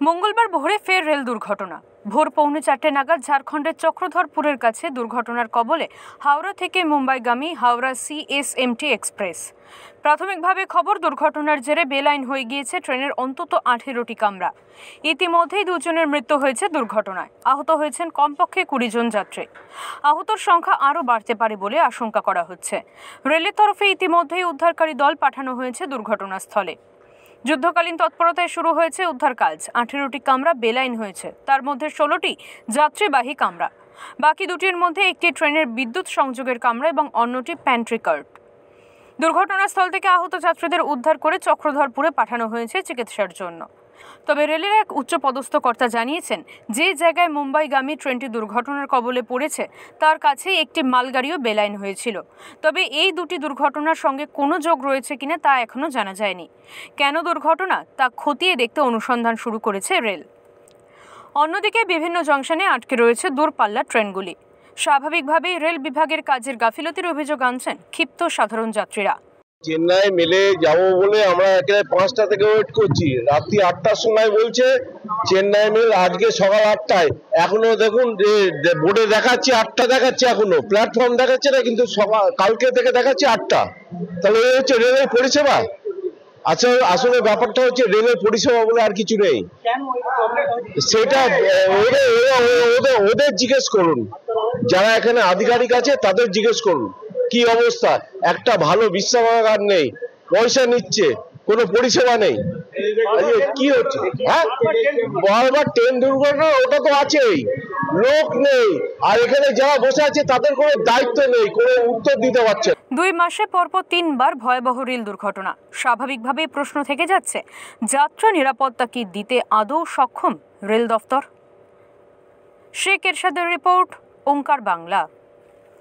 মঙ্গলবার ভোরে ফের রেল দুর্ঘটনা। ভোর 4:45 নাগাদ ঝাড়খণ্ডের চক্রধরপুরের কাছে দুর্ঘটনার কবলে হাওড়া থেকে মুম্বাইগামী হাওড়া CSMT এক্সপ্রেস। প্রাথমিকভাবে খবর, দুর্ঘটনার জেরে বেলাইন হয়ে গিয়েছে ট্রেনের অন্তত 18টি কামরা। ইতিমধ্যেই দুজনের মৃত্যু হয়েছে দুর্ঘটনায়। আহত হয়েছেন কমপক্ষে 20 জন যাত্রী। আহতর সংখ্যা আরও বাড়তে পারে বলে আশঙ্কা করা হচ্ছে। রেলের তরফে ইতিমধ্যেই উদ্ধারকারী দল পাঠানো হয়েছে দুর্ঘটনাস্থলে। যুদ্ধকালীন তৎপরতায় শুরু হয়েছে উদ্ধার কাজ। 18টি কামরা বেলাইন হয়েছে, তার মধ্যে 16টি যাত্রীবাহী কামরা। বাকি দুটির মধ্যে একটি ট্রেনের বিদ্যুৎ সংযোগের কামরা এবং অন্যটি প্যান্ট্রি কার্ট। দুর্ঘটনাস্থল থেকে আহত যাত্রীদের উদ্ধার করে চক্রধরপুরে পাঠানো হয়েছে চিকিৎসার জন্য। তবে রেলের এক উচ্চপদস্থ কর্তা জানিয়েছেন, যে জায়গায় মুম্বাইগামী ট্রেনটি দুর্ঘটনার কবলে পড়েছে তার কাছেই একটি মালগাড়িও বেলাইন হয়েছিল। তবে এই দুটি দুর্ঘটনার সঙ্গে কোনো যোগ রয়েছে কিনা তা এখনও জানা যায়নি। কেন দুর্ঘটনা তা খতিয়ে দেখতে অনুসন্ধান শুরু করেছে রেল। অন্যদিকে বিভিন্ন জংশনে আটকে রয়েছে দূরপাল্লার ট্রেনগুলি। স্বাভাবিকভাবেই রেল বিভাগের কাজের গাফিলতির অভিযোগ আনছেন ক্ষিপ্ত সাধারণ যাত্রীরা। চেন্নাই মেলে যাবো বলে আমরা একেবারে 5টা থেকে ওয়েট করছি। রাত্রি 8টার সময় বলছে চেন্নাই মেল আজকে সকাল 8টায়। এখনো দেখুন বোর্ডে দেখাচ্ছে 8টা দেখাচ্ছে, এখনো প্ল্যাটফর্ম দেখাচ্ছে না, কিন্তু কালকে থেকে দেখাচ্ছে 8টা। তাহলে এই হচ্ছে রেলের পরিষেবা। আচ্ছা, আসলে ব্যাপারটা হচ্ছে রেলের পরিষেবা বলে আর কিছু নেই। সেটা ওদের জিজ্ঞেস করুন, যারা এখানে আধিকারিক আছে তাদের জিজ্ঞেস করুন কি অবস্থা। একটা ভালো বিশ্রামাগার নেই, পয়সা নিচ্ছে, কোনো পরিষেবা নেই। কি হচ্ছে? হ্যাঁ, বারবার ট্রেন দুর্ঘটনা, ওটা তো আছেই, লোক নেই। আর এখানে যারা বসে আছে তাদের কোনো দায়িত্ব নেই, কোনো উত্তর দিতে পারছে না। 2 মাসে পরপর 3বার ভয়াবহ রেল দুর্ঘটনা। স্বাভাবিকভাবেই প্রশ্ন থেকে যাচ্ছে, যাত্রা নিরাপত্তা কি দিতে আদৌ সক্ষম রেল দফতর? শেখ এরশাদের রিপোর্ট, ওঙ্কার বাংলা।